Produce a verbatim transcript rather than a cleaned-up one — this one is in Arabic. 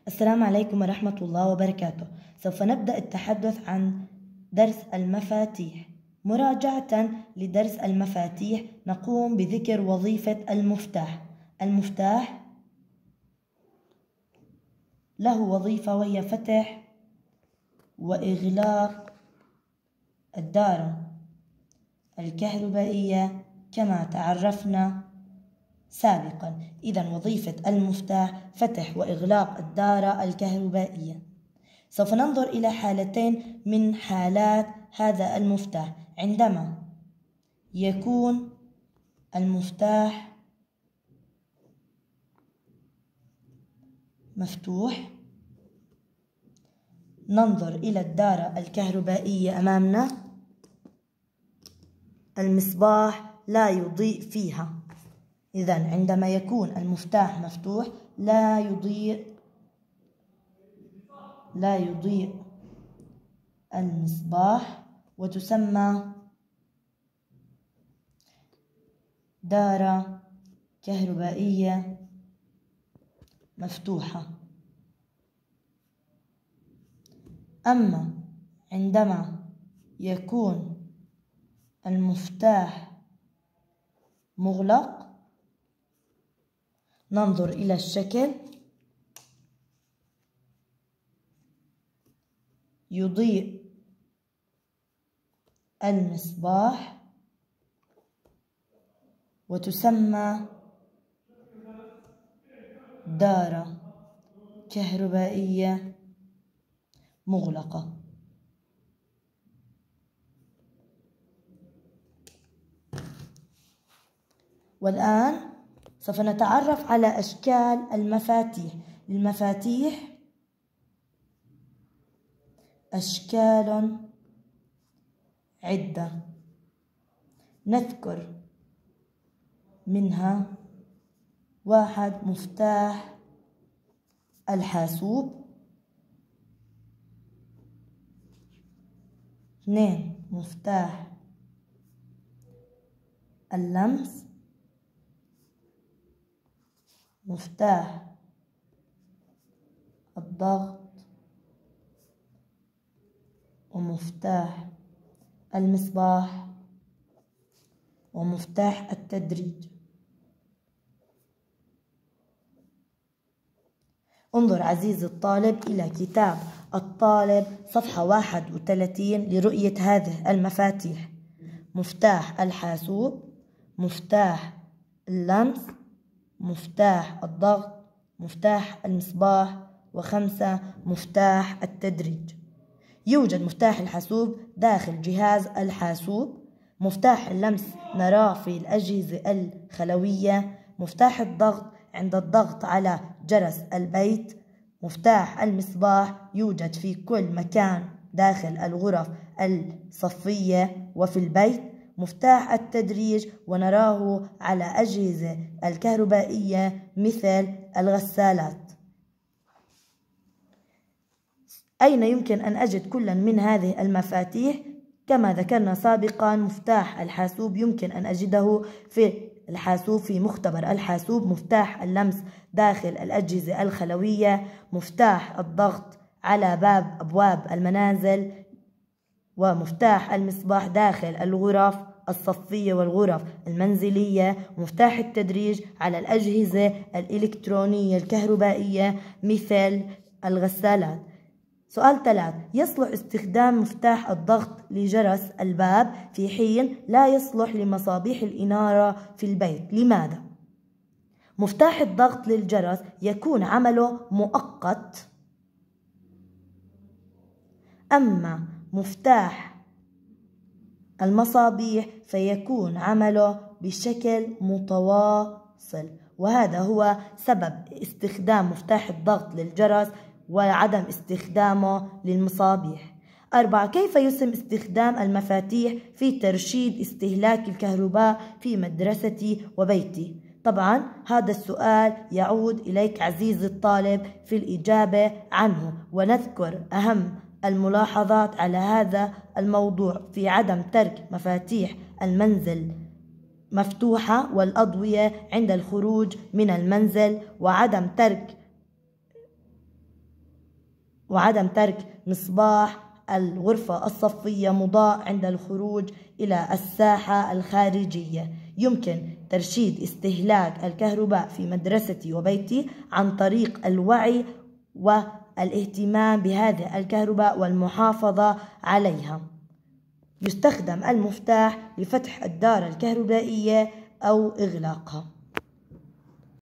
السلام عليكم ورحمة الله وبركاته. سوف نبدأ التحدث عن درس المفاتيح. مراجعة لدرس المفاتيح نقوم بذكر وظيفة المفتاح. المفتاح له وظيفة وهي فتح وإغلاق الدارة الكهربائية كما تعرفنا سابقا. إذن وظيفة المفتاح فتح وإغلاق الدارة الكهربائية. سوف ننظر إلى حالتين من حالات هذا المفتاح. عندما يكون المفتاح مفتوح ننظر إلى الدارة الكهربائية أمامنا، المصباح لا يضيء فيها. إذن عندما يكون المفتاح مفتوح لا يضيء لا يضيء المصباح، وتسمى دارة كهربائية مفتوحة. أما عندما يكون المفتاح مغلق ننظر إلى الشكل، يضيء المصباح وتسمى دارة كهربائية مغلقة. والآن سوف نتعرف على أشكال المفاتيح. للمفاتيح أشكال عدة، نذكر منها: واحد، مفتاح الحاسوب. اثنين، مفتاح اللمس. مفتاح الضغط ومفتاح المصباح ومفتاح التدريج. انظر عزيزي الطالب إلى كتاب الطالب صفحة واحد وثلاثين لرؤية هذه المفاتيح: مفتاح الحاسوب، مفتاح اللمس، مفتاح الضغط، مفتاح المصباح، وخمسة، مفتاح التدريج. يوجد مفتاح الحاسوب داخل جهاز الحاسوب. مفتاح اللمس نراه في الأجهزة الخلوية. مفتاح الضغط عند الضغط على جرس البيت. مفتاح المصباح يوجد في كل مكان داخل الغرف الصفية وفي البيت. مفتاح التدريج ونراه على أجهزة الكهربائية مثل الغسالات. أين يمكن أن أجد كل من هذه المفاتيح؟ كما ذكرنا سابقا، مفتاح الحاسوب يمكن أن أجده في الحاسوب في مختبر الحاسوب. مفتاح اللمس داخل الأجهزة الخلوية. مفتاح الضغط على باب أبواب المنازل. ومفتاح المصباح داخل الغرف الصفية والغرف المنزلية. مفتاح التدريج على الأجهزة الإلكترونية الكهربائية مثل الغسالات. سؤال ثلاث: يصلح استخدام مفتاح الضغط لجرس الباب في حين لا يصلح لمصابيح الإنارة في البيت. لماذا؟ مفتاح الضغط للجرس يكون عمله مؤقت، أما مفتاح المصابيح فيكون عمله بشكل متواصل، وهذا هو سبب استخدام مفتاح الضغط للجرس وعدم استخدامه للمصابيح. أربعة، كيف يتم استخدام المفاتيح في ترشيد استهلاك الكهرباء في مدرستي وبيتي؟ طبعا هذا السؤال يعود إليك عزيزي الطالب في الإجابة عنه، ونذكر أهم الملاحظات على هذا الموضوع في عدم ترك مفاتيح المنزل مفتوحة والأضوية عند الخروج من المنزل، وعدم ترك وعدم ترك مصباح الغرفة الصفية مضاء عند الخروج إلى الساحة الخارجية. يمكن ترشيد استهلاك الكهرباء في مدرستي وبيتي عن طريق الوعي والاهتمام بهذه الكهرباء والمحافظة عليها. يستخدم المفتاح لفتح الدارة الكهربائية أو إغلاقها.